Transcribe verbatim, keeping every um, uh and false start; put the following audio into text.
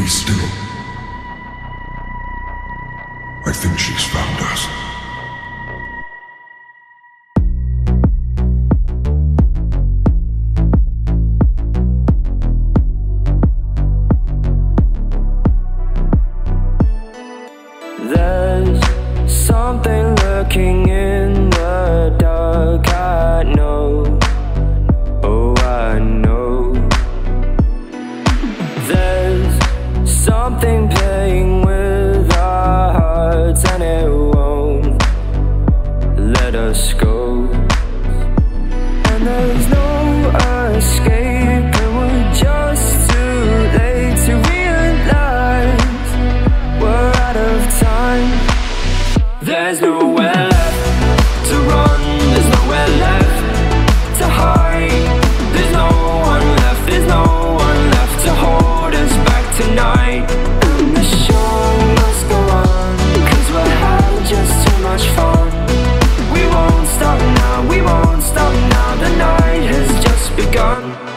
still. I think she's found us. There's something lurking in the dark, I know. Oh, I know. There's something playing with our hearts, and it won't let us go. And there's no escape, and we're just too late to realize we're out of time. There's nowhere left to run, there's nowhere left to hide. There's no one left, there's no one left to hold us back tonight. And the show must go on, cause we're having just too much fun. We won't stop now, we won't stop now, the night has just begun.